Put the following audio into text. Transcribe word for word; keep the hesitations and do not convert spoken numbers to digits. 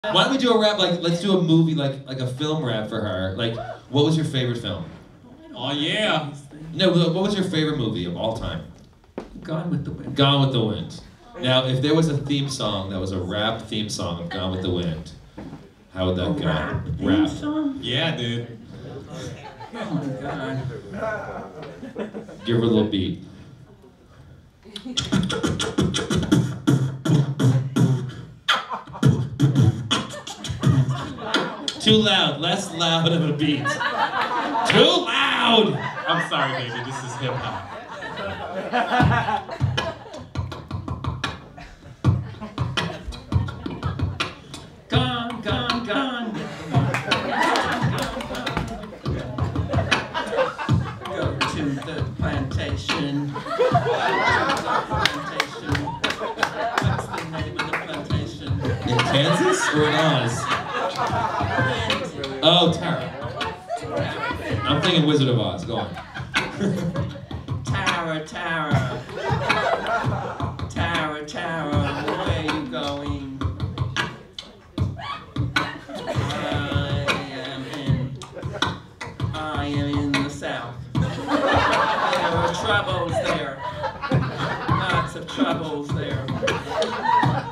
Why don't we do a rap, like, let's do a movie, like like a film rap for her. Like, what was your favorite film? Oh, yeah. No, what was your favorite movie of all time? Gone with the Wind. Gone with the Wind. Now, if there was a theme song that was a rap theme song of Gone with the Wind, how would that A go? rap theme Rap. song? Yeah, dude. Oh my god. Give her a little beat. Too loud, less loud of a beat. Too loud! I'm sorry, baby. This is hip hop. Gone, gone, gone. Go to the plantation. Plantation. What's the name of the plantation? In Kansas or in Oz? Oh, Tara. I'm thinking Wizard of Oz. Go on. Tara, Tara. Tara, Tara, where you going? I am in, I am in the South. There are troubles there. Lots of troubles there.